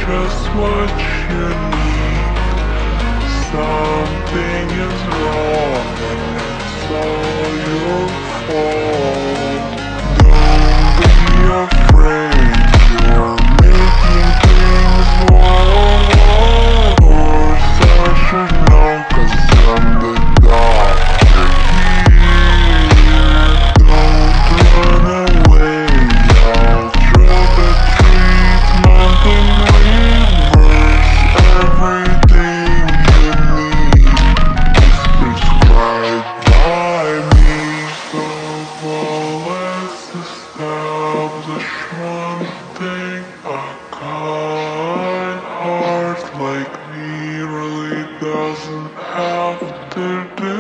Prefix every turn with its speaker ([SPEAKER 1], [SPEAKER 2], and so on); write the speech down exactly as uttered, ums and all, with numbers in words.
[SPEAKER 1] just what you need. Something is wrong and it's all your fault. Don't be afraid, you're making things worse. I should know, 'cause I'm the doctor here. Don't run away, I'll drop a treatment and reverse everything you need. It's prescribed by me. So well, let's establish one thing. A kind heart like me really doesn't have to do